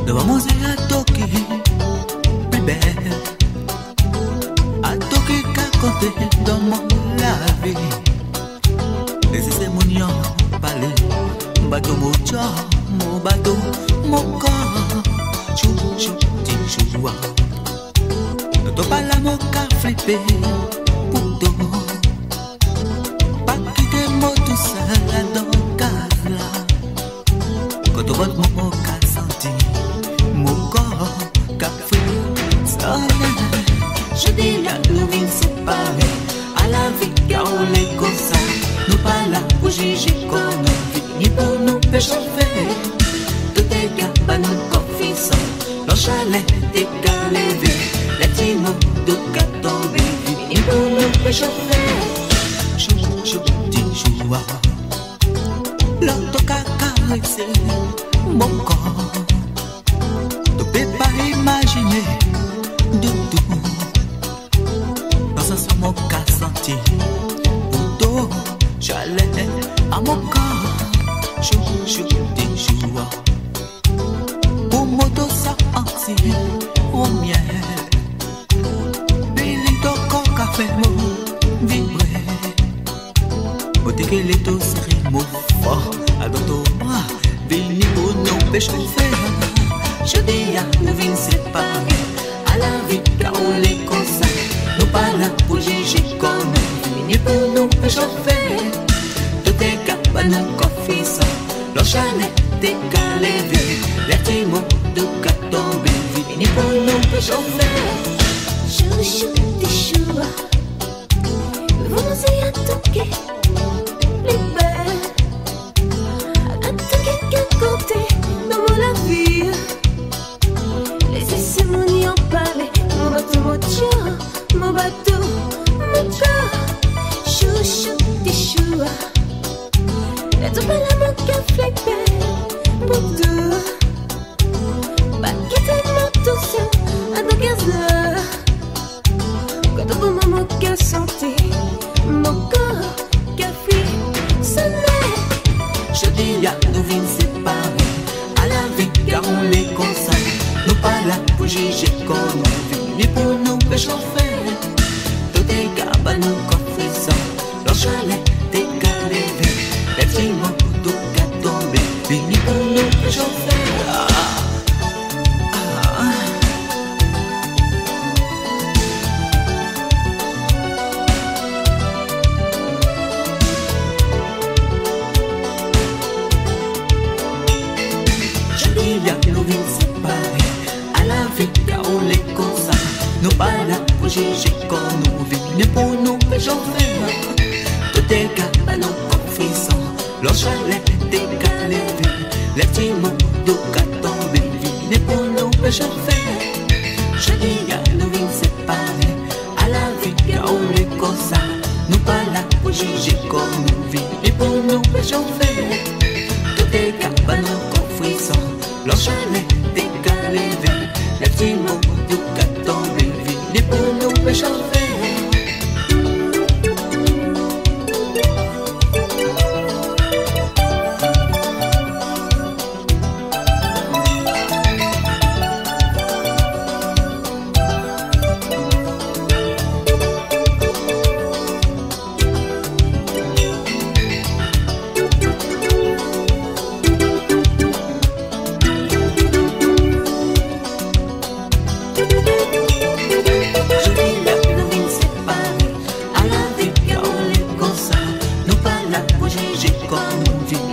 Devant mon zé à toquer, plus belle. À toquer qu'à côté dans mon la vie. Les essais mon yon parler. Bateau mon cœur, mon bateau, mon corps. Chou, chou, ti choua. Ne t'en pas la mon ca flippé. Pour toi. Pas quitter moi tout seul dans le case là. Quand on vote mon ca senti. Mon corps qu'a fait ça. Je dis à nous vins séparés. À la vie car on est comme ça. Nous pas là pour juger qu'on a ni pour nous péchauffer. Tout est gars, nous confessons. Nos chalets est qu'à lever. Les petits mots de qu'à tomber. Ni pour nous péchauffer. Chou, chou, ti choua. L'autre qu'a caressé mon corps. Tu peux pas imaginer du tout. Dans un son mon cas senti. Pour toi, j'allais à mon corps. Chou, chou, ti choua. Pour moto ça anti au miel. Billy to corps café mon vibrer. Beauté que les dos serrés mon fort. Alors toi, Billy pour nous péchauffer. Je dis à nous vins séparés. À la vie car on est comme ça. Nous pas là pour juger qu'on est ni pour nous péchauffer. Tout est gars, nous confessons. Nos chalets est qu'à lever. Les petits mots de qu'à tomber. Ni pour nous péchauffer. Chou, chou, ti choua. Vamos y a toquer. Les belles. À toquer qu'à côté. Dans mon vie. Les essais mon y en parler. Mon bateau, mon tien. Mon bateau, mon corps. Chou, chou, ti choua. Et tout pas la mon café belle. Pour deux. Pas quitter mon tout seul. À nos 15 heures. Quand on voit mon cœur sentir. Mon corps, café, sonner. Je dis à nous vins séparés. À la vie car on est comme ça. Nous pas là pour juger qu'on a vu. Ni pour nous péchauffer. Tout est gars, nous confessons. Nos chalets est qu'à lever. Les petits mots de qu'à tomber. Ni pour nous péchauffer. Nous vins séparés. À la vie car on est comme ça. Nous pas là pour juger qu'on nous vit. Ni pour nous péchauffer. Tout est gars, nous confessons. Nos chalets est qu'à lever. Les petits mots de qu'à tomber. Ni pour nous péchauffer. Je dis à nous vins séparés. À la vie car on est comme ça. Nous pas là pour juger qu'on nous vit. Ni pour nous péchauffer. Tout est gars, nous confessons. Nos chalets est qu'à lever. Les petits mots de qu'à tomber. Ni pour nous péchauffer. J'ai comme une vie.